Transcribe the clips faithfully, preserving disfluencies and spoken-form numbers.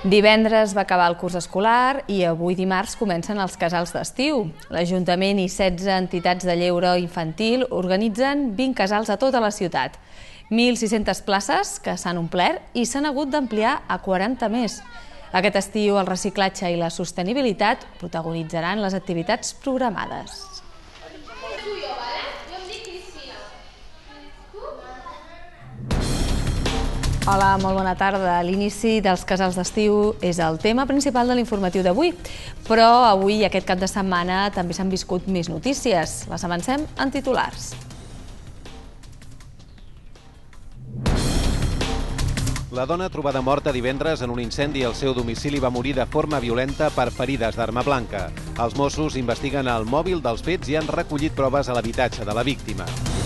Divendres va acabar el curs escolar i avui dimarts comencen els casals d'estiu. L'Ajuntament i setze entitats de lleure infantil organitzen vint casals a tota la ciutat. mil sis-centes places que s'han omplert i s'han hagut d'ampliar a quaranta més. Aquest estiu el reciclatge i la sostenibilitat protagonitzaran les activitats programades. Hola, molt bona tarda. L'inici dels casals d'estiu és el tema principal de l'informatiu d'avui, però avui i aquest cap de setmana també s'han viscut més notícies. Les avancem en titulars. La dona trobada morta divendres en un incendi al seu domicili va morir de forma violenta per ferides d'arma blanca. Els Mossos investiguen el mòbil dels fets i han recollit proves a l'habitatge de la víctima.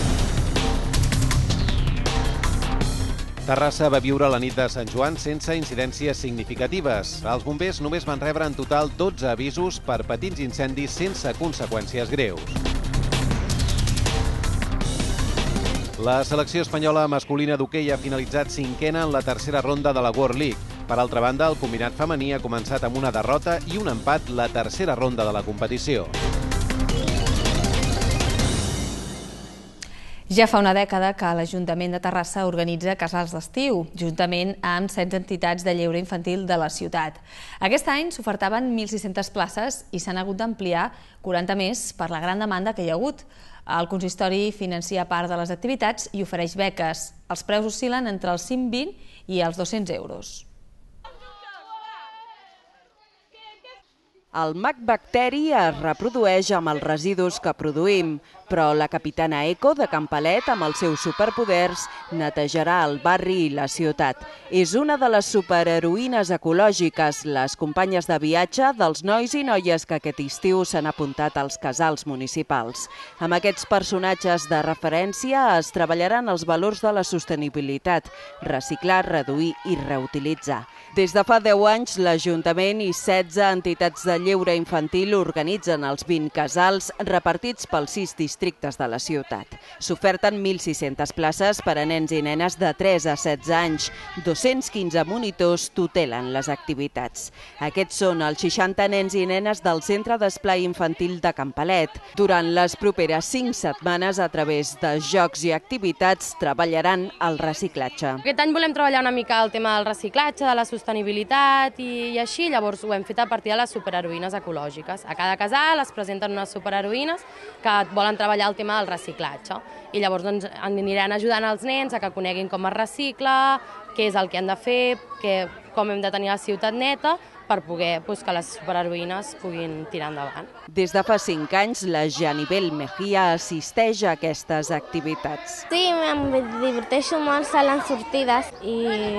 Terrassa va viure la nit de Sant Joan sense incidències significatives. Els bombers només van rebre en total dotze avisos per petits incendis sense conseqüències greus. La selecció espanyola masculina d'hoquei ha finalitzat cinquena en la tercera ronda de la World League. Per altra banda, el combinat femení ha començat amb una derrota i un empat la tercera ronda de la competició. Ja fa una dècada que l'Ajuntament de Terrassa organitza casals d'estiu, juntament amb setze entitats de lleure infantil de la ciutat. Aquest any s'ofertaven mil sis-centes places i s'han hagut d'ampliar quaranta més per la gran demanda que hi ha hagut. El consistori financia part de les activitats i ofereix beques. Els preus oscil·len entre els cent vint i els dos-cents euros. El mag bacteri es reprodueix amb els residus que produïm, però la capitana Eco de Campalet, amb els seus superpoders, netejarà el barri i la ciutat. És una de les superheroïnes ecològiques, les companyes de viatge dels nois i noies que aquest estiu s'han apuntat als casals municipals. Amb aquests personatges de referència es treballaran els valors de la sostenibilitat, reciclar, reduir i reutilitzar. Des de fa deu anys, l'Ajuntament i setze entitats de lleure infantil organitzen els vint casals repartits pels sis districtes de la ciutat. S'oferten mil sis-centes places per a nens i nenes de tres a setze anys. dos-cents quinze monitors tutelen les activitats. Aquests són els seixanta nens i nenes del Centre d'Esplai Infantil de Campalet. Durant les properes cinc setmanes, a través de jocs i activitats, treballaran el reciclatge. Aquest any volem treballar una mica el tema del reciclatge, de la sostenibilitat i, i així, llavors ho hem fet a partir de les superheroïnes ecològiques. A cada casal es presenten unes superheroïnes que volen treballar el tema del reciclatge i llavors doncs, aniran ajudant els nens a que coneguin com es recicla, què és el que han de fer, que, com hem de tenir la ciutat neta per poder pues, que les superheroïnes puguin tirar endavant. Des de fa cinc anys, la Janibel Mejía assisteix a aquestes activitats. Sí, em diverteixo molt a les sortides i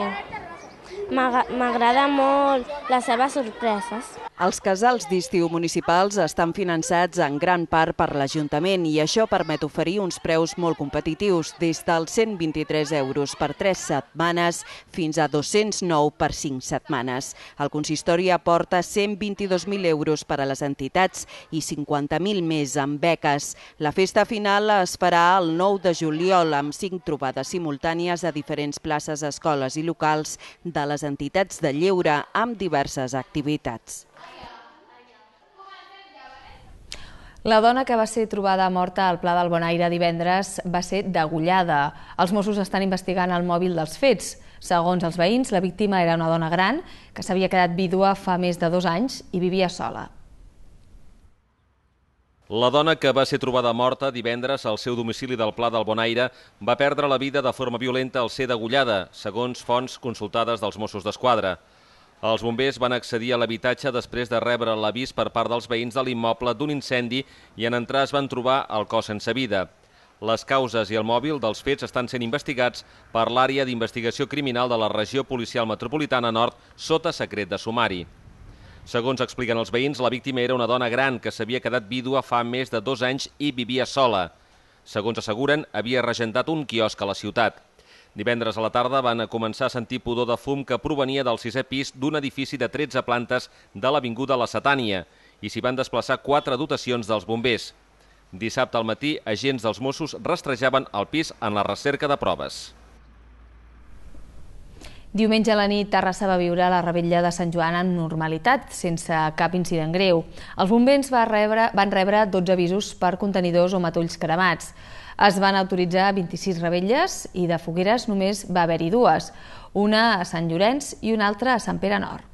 m'agrada molt les seves sorpreses. Els casals d'estiu municipals estan finançats en gran part per l'Ajuntament i això permet oferir uns preus molt competitius, des dels cent vint-i-tres euros per tres setmanes fins a dos-cents nou per cinc setmanes. El consistori aporta cent vint-i-dos mil euros per a les entitats i cinquanta mil més en beques. La festa final es farà el nou de juliol amb cinc trobades simultànies a diferents places, escoles i locals de les entitats de lleure amb diverses activitats. La dona que va ser trobada morta al Pla del Bonaire divendres va ser degollada. Els Mossos estan investigant el mòbil dels fets. Segons els veïns, la víctima era una dona gran que s'havia quedat vídua fa més de dos anys i vivia sola. La dona que va ser trobada morta divendres al seu domicili del Pla del Bonaire va perdre la vida de forma violenta al ser degollada, segons fonts consultades dels Mossos d'Esquadra. Els bombers van accedir a l'habitatge després de rebre l'avís per part dels veïns de l'immoble d'un incendi i en entrar es van trobar el cos sense vida. Les causes i el mòbil dels fets estan sent investigats per l'àrea d'investigació criminal de la regió policial metropolitana nord sota secret de sumari. Segons expliquen els veïns, la víctima era una dona gran que s'havia quedat vídua fa més de dos anys i vivia sola. Segons asseguren, havia regentat un quiosc a la ciutat. Divendres a la tarda van començar a sentir pudor de fum que provenia del sisè pis d'un edifici de tretze plantes de l'avinguda La Setània i s'hi van desplaçar quatre dotacions dels bombers. Dissabte al matí, agents dels Mossos rastrejaven el pis en la recerca de proves. Diumenge a la nit, Terrassa va viure la revetlla de Sant Joan amb normalitat, sense cap incident greu. Els bombers van rebre, van rebre dotze avisos per contenidors o matolls cremats. Es van autoritzar vint-i-sis revetlles i de fogueres només va haver-hi dues, una a Sant Llorenç i una altra a Sant Pere Nord.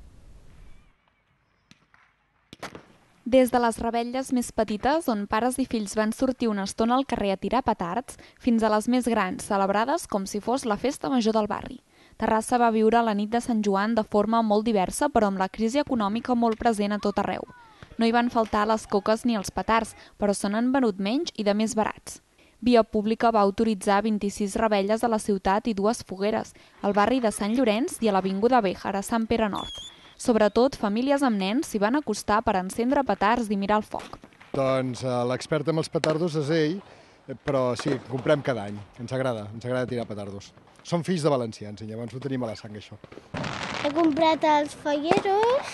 Des de les revetlles més petites, on pares i fills van sortir una estona al carrer a tirar petards, fins a les més grans, celebrades com si fos la festa major del barri. Terrassa va viure la nit de Sant Joan de forma molt diversa, però amb la crisi econòmica molt present a tot arreu. No hi van faltar les coques ni els petards, però se n'han venut menys i de més barats. Via Pública va autoritzar vint-i-sis revetlles a la ciutat i dues fogueres, al barri de Sant Llorenç i a l'Avinguda Béjar, a Sant Pere Nord. Sobretot, famílies amb nens s'hi van acostar per encendre petards i mirar el foc. Doncs l'expert amb els petardos és ell, però sí, comprem cada any. Ens agrada, ens agrada tirar petardos. Som fills de valencians i llavors ho tenim a la sang, això. He comprat els falleros,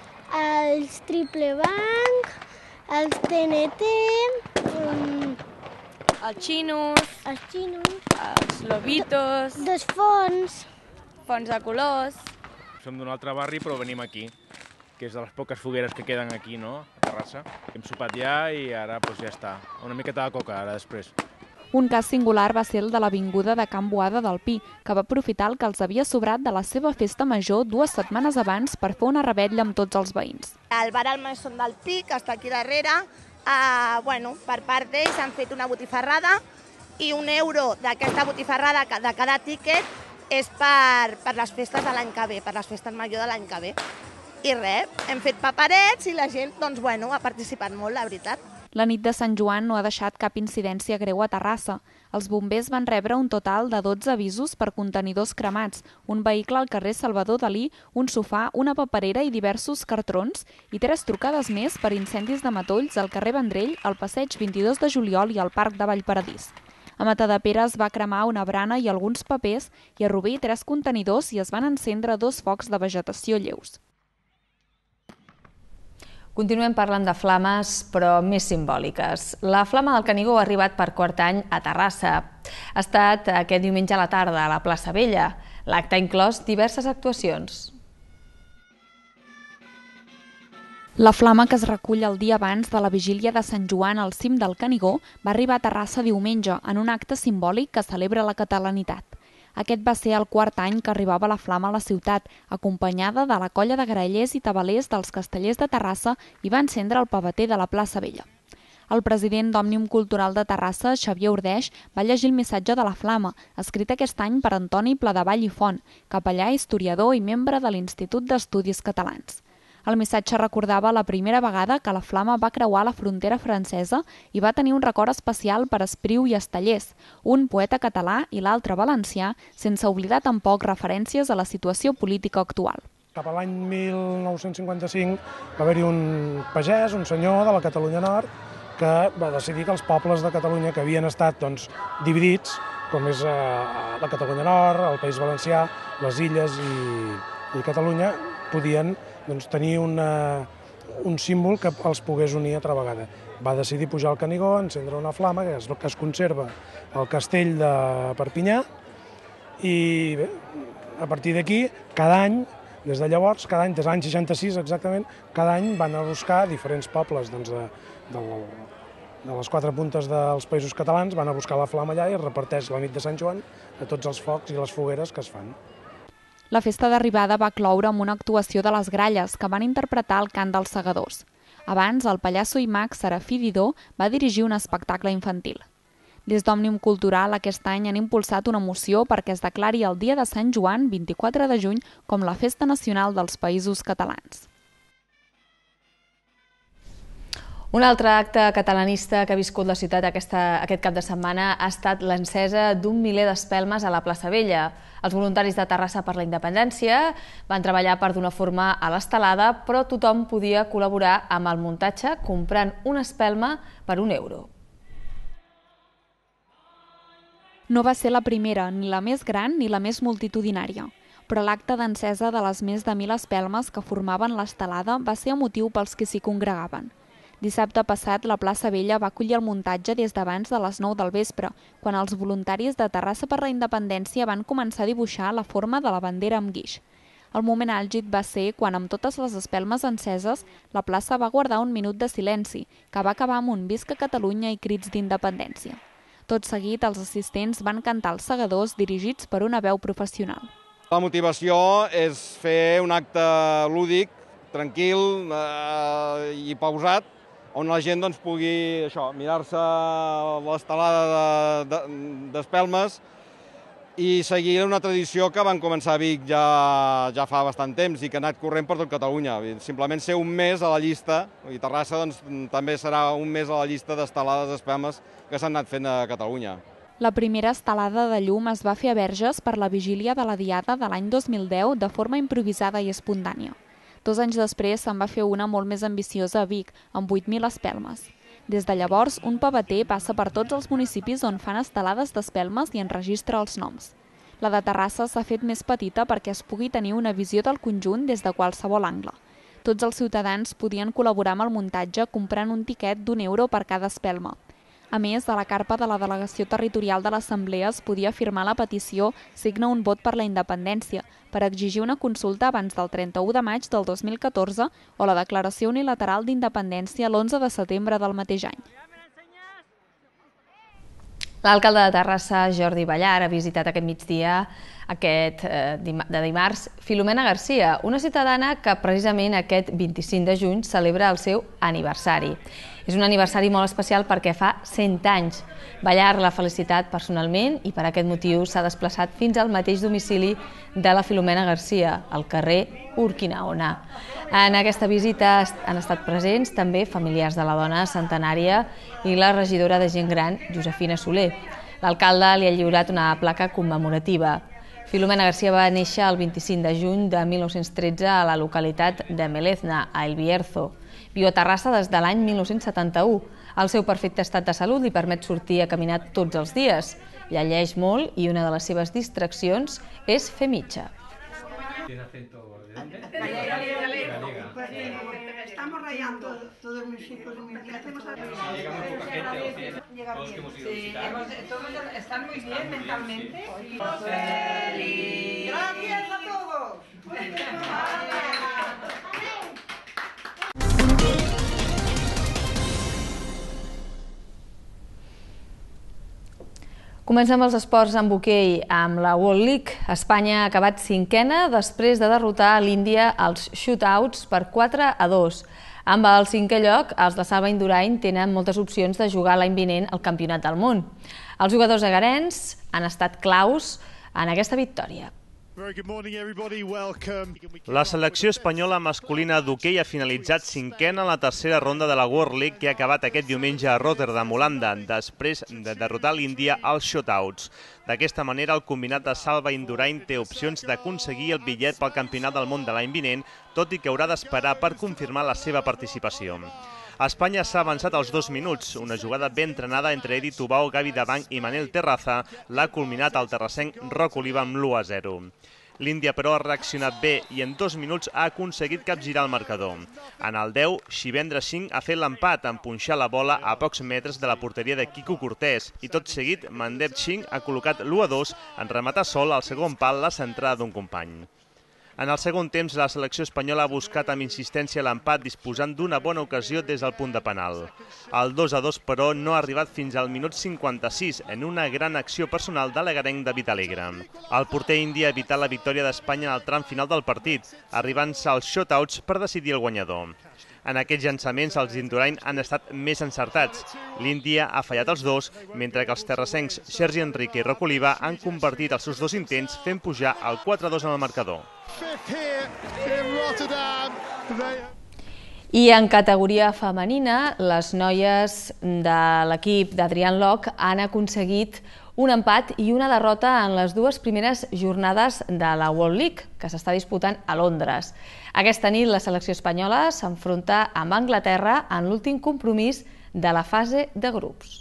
els triple banc, els T N T, um, els xinos, els xinos, els lobitos, dos fons, fons de colors. Som d'un altre barri, però venim aquí, que és de les poques fogueres que queden aquí, no?, a Terrassa. Hem sopat ja i ara doncs, ja està. Una miqueta de coca, ara després. Un cas singular va ser el de l'Avinguda de Can Boada del Pi, que va aprofitar el que els havia sobrat de la seva festa major dues setmanes abans per fer una revetlla amb tots els veïns. El bar al Mason del Pi, que està aquí darrere, eh, bueno, per part d'ells han fet una botifarrada i un euro d'aquesta botifarrada de cada tíquet és per, per les festes de l'any que ve, per les festes major de l'any que ve. I res, hem fet paperets i la gent doncs, bueno, ha participat molt, la veritat. La nit de Sant Joan no ha deixat cap incidència greu a Terrassa. Els bombers van rebre un total de dotze avisos per contenidors cremats, un vehicle al carrer Salvador Dalí, un sofà, una paperera i diversos cartrons, i tres trucades més per incendis de matolls al carrer Vendrell, al passeig vint-i-dos de juliol i al Parc de Vallparadís. A Matadepera es va cremar una brana i alguns papers i a Rubí tres contenidors i es van encendre dos focs de vegetació lleus. Continuem parlant de flames, però més simbòliques. La Flama del Canigó ha arribat per quart any a Terrassa. Ha estat aquest diumenge a la tarda a la plaça Vella. L'acte ha inclòs diverses actuacions. La flama, que es recull el dia abans de la vigília de Sant Joan al cim del Canigó, va arribar a Terrassa diumenge en un acte simbòlic que celebra la catalanitat. Aquest va ser el quart any que arribava la flama a la ciutat, acompanyada de la colla de grallers i tabalers dels Castellers de Terrassa i va encendre el pavater de la plaça Vella. El president d'Òmnium Cultural de Terrassa, Xavier Ordeix, va llegir el missatge de la flama, escrit aquest any per Antoni Pladevall i Font, capellà, historiador i membre de l'Institut d'Estudis Catalans. El missatge recordava la primera vegada que la flama va creuar la frontera francesa i va tenir un record especial per Espriu i Estellers, un poeta català i l'altre valencià, sense oblidar tampoc referències a la situació política actual. Cap a l'any mil nou-cents cinquanta-cinc va haver-hi un pagès, un senyor de la Catalunya Nord, que va decidir que els pobles de Catalunya que havien estat doncs, dividits, com és eh, la Catalunya Nord, el País Valencià, les Illes i, i Catalunya, podien doncs, tenir una, un símbol que els pogués unir altra vegada. Va decidir pujar al Canigó, encendre una flama, que es, que es conserva al castell de Perpinyà, i bé, a partir d'aquí, cada any, des de llavors, cada any, des de l'any seixanta-sis exactament, cada any van a buscar diferents pobles doncs, de, de, de les quatre puntes dels països catalans, van a buscar la flama allà i es reparteix la nit de Sant Joan a tots els focs i les fogueres que es fan. La festa d'arribada va cloure amb una actuació de les Gralles, que van interpretar el cant dels segadors. Abans, el pallasso i mag Serafí Didó va dirigir un espectacle infantil. Des d'Òmnium Cultural, aquest any han impulsat una moció perquè es declari el dia de Sant Joan, vint-i-quatre de juny, com la festa nacional dels països catalans. Un altre acte catalanista que ha viscut la ciutat aquesta, aquest cap de setmana ha estat l'encesa d'un miler d'espelmes a la plaça Vella. Els voluntaris de Terrassa per la Independència van treballar per donar forma a l'estelada, però tothom podia col·laborar amb el muntatge comprant una espelma per un euro. No va ser la primera, ni la més gran ni la més multitudinària, però l'acte d'encesa de les més de mil espelmes que formaven l'estelada va ser emotiu pels que s'hi congregaven. Dissabte passat, la plaça Vella va acollir el muntatge des d'abans de les nou del vespre, quan els voluntaris de Terrassa per la Independència van començar a dibuixar la forma de la bandera amb guix. El moment àlgid va ser quan, amb totes les espelmes enceses, la plaça va guardar un minut de silenci, que va acabar amb un Visca Catalunya i crits d'independència. Tot seguit, els assistents van cantar els segadors dirigits per una veu professional. La motivació és fer un acte lúdic, tranquil eh, i pausat, on la gent doncs, pugui això, mirar-se l'estelada d'espelmes i seguir una tradició que van començar a Vic ja, ja fa bastant temps i que ha anat corrent per tot Catalunya. Simplement ser un mes a la llista, i Terrassa doncs, també serà un mes a la llista d'estelades d'espelmes que s'han anat fent a Catalunya. La primera estelada de llum es va fer a Verges per la vigília de la Diada de l'any dos mil deu de forma improvisada i espontània. Dos anys després se'n va fer una molt més ambiciosa a Vic, amb vuit mil espelmes. Des de llavors, un paveter passa per tots els municipis on fan estelades d'espelmes i enregistra els noms. La de Terrassa s'ha fet més petita perquè es pugui tenir una visió del conjunt des de qualsevol angle. Tots els ciutadans podien col·laborar amb el muntatge comprant un tiquet d'un euro per cada espelma. A més, a la carpa de la Delegació Territorial de l'Assemblea es podia firmar la petició Signa un vot per la independència per exigir una consulta abans del trenta-u de maig del dos mil catorze o la declaració unilateral d'independència l'onze de setembre del mateix any. L'alcalde de Terrassa, Jordi Ballar, ha visitat aquest migdia aquest de dimarts Filomena Garcia, una ciutadana que precisament aquest vint-i-cinc de juny celebra el seu aniversari. És un aniversari molt especial perquè fa cent anys. Ballar l'ha felicitat personalment i per aquest motiu s'ha desplaçat fins al mateix domicili de la Filomena Garcia, al carrer Urquinaona. En aquesta visita han estat presents també familiars de la dona centenària i la regidora de gent gran, Josefina Soler. L'alcalde li ha lliurat una placa commemorativa. Filomena Garcia va néixer el vint-i-cinc de juny de mil nou-cents tretze a la localitat de Melezna, a El Bierzo. Viu a Terrassa des de l'any mil nou-cents setanta-u. El seu perfecte estat de salut li permet sortir a caminar tots els dies. Llegeix molt i una de les seves distraccions és fer mitja. Estamos rayando todos mis hijos y mis nietos. Sí, todos están muy bien mentalmente. Gracias a todos. Comencem els esports amb hoquei amb la World League. Espanya ha acabat cinquena després de derrotar l'Índia als shootouts per quatre a dos. Amb el cinquè lloc, els de Salva Indurain tenen moltes opcions de jugar l'any vinent al Campionat del Món. Els jugadors egarens han estat claus en aquesta victòria. La selecció espanyola masculina d'hoquei ha finalitzat cinquena en la tercera ronda de la World League que ha acabat aquest diumenge a Rotterdam, Holanda, després de derrotar l'Índia als shotouts. D'aquesta manera, el combinat de Salva Indurain té opcions d'aconseguir el bitllet pel Campionat del Món de l'any vinent, tot i que haurà d'esperar per confirmar la seva participació. Espanya s'ha avançat als dos minuts. Una jugada ben entrenada entre Edi Tubau, Gavi Dabanc i Manel Terraza l'ha culminat el terrassenc Roc Oliva amb l'u a zero. L'Índia, però, ha reaccionat bé i en dos minuts ha aconseguit capgirar el marcador. En el deu, Shivendra Singh ha fet l'empat en punxar la bola a pocs metres de la porteria de Quico Cortés i tot seguit Mandeep Singh ha col·locat l'u a dos en rematar sol al segon pal la centrada d'un company. En el segon temps, la selecció espanyola ha buscat amb insistència l'empat disposant d'una bona ocasió des del punt de penal. El dos a dos, però, no ha arribat fins al minut cinquanta-sis en una gran acció personal de l'egarenc David Alegre. El porter indi ha evitat la victòria d'Espanya en el tram final del partit, arribant-se als shotouts per decidir el guanyador. En aquests llançaments, els Indurain han estat més encertats. L'Índia ha fallat els dos, mentre que els terrassencs Sergi Enrique i Roc Oliva han convertit els seus dos intents fent pujar el quatre a dos en el marcador. I en categoria femenina, les noies de l'equip d'Adrián Loch han aconseguit un empat i una derrota en les dues primeres jornades de la World League, que s'està disputant a Londres. Aquesta nit la selecció espanyola s'enfronta amb Anglaterra en l'últim compromís de la fase de grups.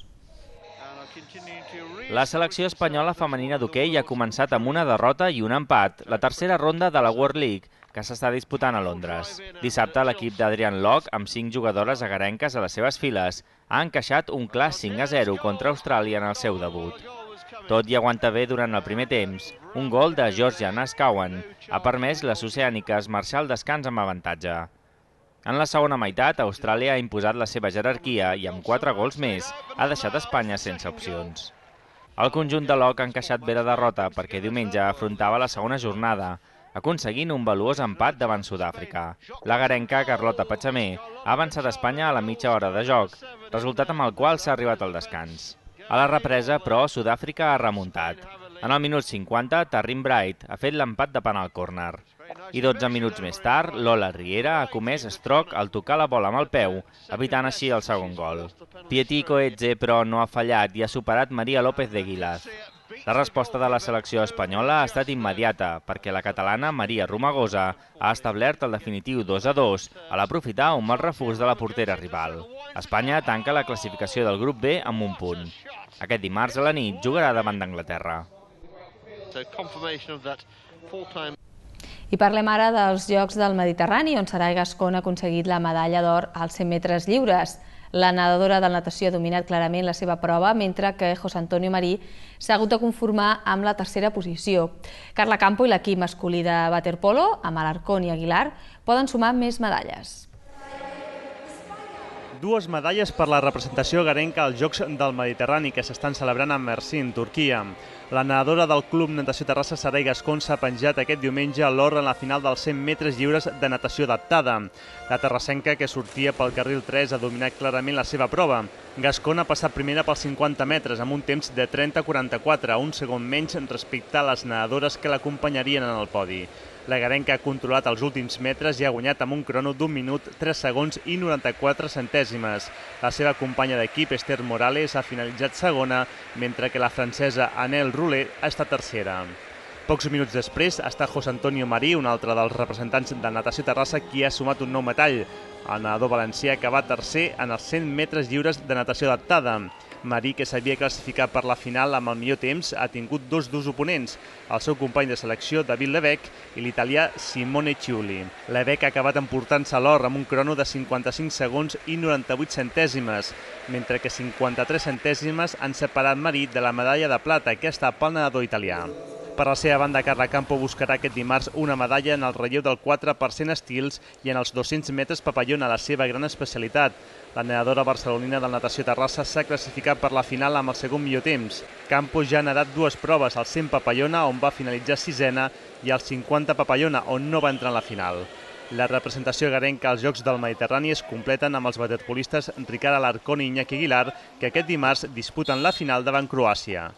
La selecció espanyola femenina d'hoquei ha començat amb una derrota i un empat, la tercera ronda de la World League, que s'està disputant a Londres. Dissabte, l'equip d'Adrian Locke, amb cinc jugadores agarenques a les seves files, ha encaixat un clar cinc a zero contra Austràlia en el seu debut. Tot i aguanta bé durant el primer temps, un gol de Georgia Naskawan ha permès les oceàniques marxar al descans amb avantatge. En la segona meitat, Austràlia ha imposat la seva jerarquia i amb quatre gols més ha deixat Espanya sense opcions. El conjunt de Locke ha encaixat bé la derrota perquè diumenge afrontava la segona jornada, aconseguint un valuós empat davant Sud-àfrica. La garenca Carlota Pachamé ha avançat Espanya a la mitja hora de joc, resultat amb el qual s'ha arribat al descans. A la represa, però, Sud-àfrica ha remuntat. En el minut cinquanta, Taryn Bright ha fet l'empat de penal córner. I dotze minuts més tard, Lola Riera ha comès stroke al tocar la bola amb el peu, evitant així el segon gol. Pietí Coetze, però, no ha fallat i ha superat Maria López de Guilaz. La resposta de la selecció espanyola ha estat immediata, perquè la catalana Maria Romagosa ha establert el definitiu dos a dos a l'aprofitar un mal refús de la portera rival. Espanya tanca la classificació del grup B amb un punt. Aquest dimarts a la nit jugarà davant d'Anglaterra. I parlem ara dels Jocs del Mediterrani, on Sarai Gascón ha aconseguit la medalla d'or als cent metres lliures. La nedadora de natació ha dominat clarament la seva prova, mentre que José Antonio Marí s'ha hagut de conformar amb la tercera posició. Carla Campo i l'equip masculí de waterpolo, amb Alarcón i Aguilar, poden sumar més medalles. Dues medalles per la representació garenca als Jocs del Mediterrani que s'estan celebrant a Mersin, Turquia. La nedadora del Club Natació Terrassa, Sarai Gascón, s'ha penjat aquest diumenge a l'or en la final dels cent metres lliures de natació adaptada. La terrassenca, que sortia pel carril tres, ha dominat clarament la seva prova. Gascón ha passat primera pels cinquanta metres amb un temps de trenta quaranta-quatre, un segon menys respecte a les nedadores que l'acompanyarien en el podi. La garenca ha controlat els últims metres i ha guanyat amb un crono d'un minut, tres segons i noranta-quatre centèsimes. La seva companya d'equip, Esther Morales, ha finalitzat segona, mentre que la francesa Anel Roulet ha estat tercera. Pocs minuts després està José Antonio Marí, un altre dels representants de Natació Terrassa, qui ha sumat un nou metall. El nedador valencià que va tercer en els cent metres lliures de natació adaptada. Marí, que s'havia classificat per la final amb el millor temps, ha tingut dos durs oponents, el seu company de selecció, David Levec, i l'italià Simone Ciulli. Levec ha acabat emportant-se l'or amb un crono de cinquanta-cinc segons i noranta-vuit centèsimes, mentre que cinquanta-tres centèsimes han separat Marí de la medalla de plata, que està pel nedador italià. Per la seva banda, Carla Campo buscarà aquest dimarts una medalla en el relleu del quatre per cent estils i en els dos-cents metres papallona, la seva gran especialitat. La nedadora barcelonina del Natació Terrassa s'ha classificat per la final amb el segon millor temps. Campo ja ha nedat dues proves, el cent papallona, on va finalitzar sisena, i el cinquanta papallona, on no va entrar en la final. La representació garenca als Jocs del Mediterrani es completen amb els waterpolistes Ricard Alarcón i Iñaki Aguilar, que aquest dimarts disputen la final davant Croàcia.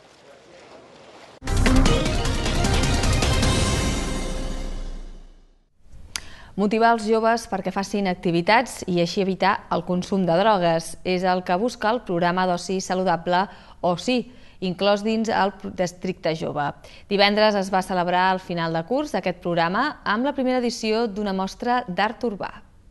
Motivar els joves perquè facin activitats i així evitar el consum de drogues és el que busca el programa d'oci saludable OSI, inclòs dins el districte jove. Divendres es va celebrar el final de curs d'aquest programa amb la primera edició d'una mostra d'art urbà.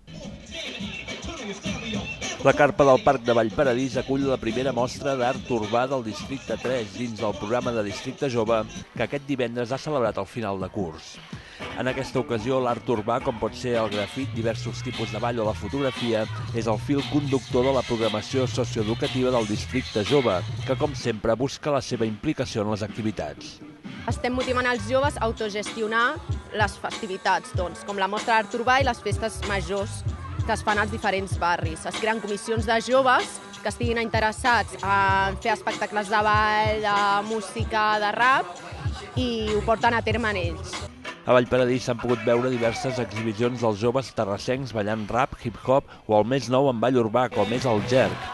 La carpa del Parc de Vallparadís acull la primera mostra d'art urbà del districte tres dins del programa de districte jove que aquest divendres ha celebrat el final de curs. En aquesta ocasió, l'art urbà, com pot ser el grafit, diversos tipus de ball o la fotografia, és el fil conductor de la programació socioeducativa del districte jove, que, com sempre, busca la seva implicació en les activitats. Estem motivant els joves a autogestionar les festivitats, doncs, com la mostra d'art urbà i les festes majors que es fan als diferents barris. Es creen comissions de joves que estiguin interessats en fer espectacles de ball, de música, de rap, i ho porten a terme en ells. A Vallparadís s'han pogut veure diverses exhibicions dels joves terrassencs ballant rap, hip-hop o el més nou en ball urbà, com és el jerk.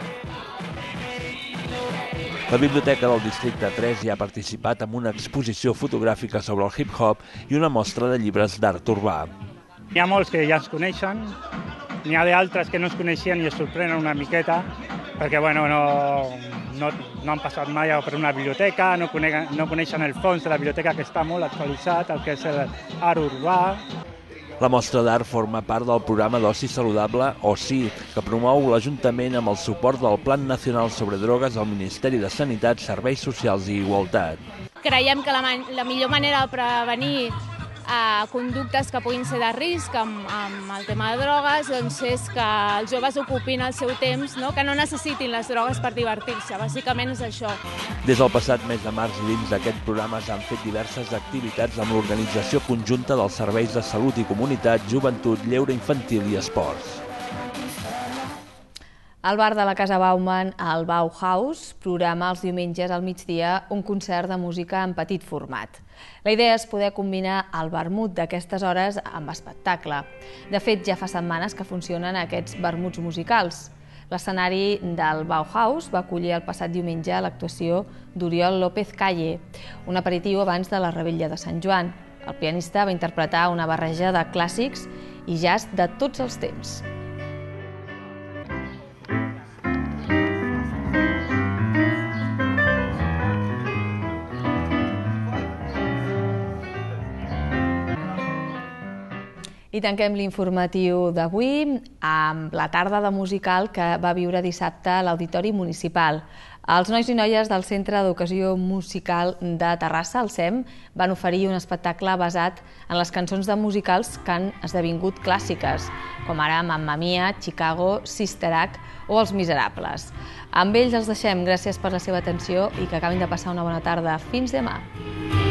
La Biblioteca del Districte tres hi ha participat amb una exposició fotogràfica sobre el hip-hop i una mostra de llibres d'art urbà. N'hi ha molts que ja ens coneixen, n'hi ha d'altres que no es coneixien i es sorprenen una miqueta, perquè bueno, no, no, no han passat mai per una biblioteca, no coneixen, no coneixen el fons de la biblioteca, que està molt actualitzat, el que és l'art urbà. La mostra d'art forma part del programa d'oci saludable OSI, que promou l'Ajuntament amb el suport del Plan Nacional sobre Drogues del Ministeri de Sanitat, Serveis Socials i Igualtat. Creiem que la, la millor manera de prevenir a conductes que puguin ser de risc amb, amb el tema de drogues, doncs és que els joves ocupin el seu temps, no? Que no necessitin les drogues per divertir-se, bàsicament és això. Des del passat mes de març i dins d'aquest programa s'han fet diverses activitats amb l'organització conjunta dels serveis de salut i comunitat, joventut, lleure infantil i esports. El bar de la Casa Bauman, el Bauhaus, programa els diumenges al migdia un concert de música en petit format. La idea és poder combinar el vermut d'aquestes hores amb espectacle. De fet, ja fa setmanes que funcionen aquests vermuts musicals. L'escenari del Bauhaus va acollir el passat diumenge l'actuació d'Oriol López Calle, un aperitiu abans de la Revetlla de Sant Joan. El pianista va interpretar una barreja de clàssics i jazz de tots els temps. I tanquem l'informatiu d'avui amb la tarda de musical que va viure dissabte a l'Auditori Municipal. Els nois i noies del Centre d'Educació Musical de Terrassa, el C E M, van oferir un espectacle basat en les cançons de musicals que han esdevingut clàssiques, com ara Mamma Mia, Chicago, Sister Act o Els Miserables. Amb ells els deixem. Gràcies per la seva atenció i que acabin de passar una bona tarda. Fins demà.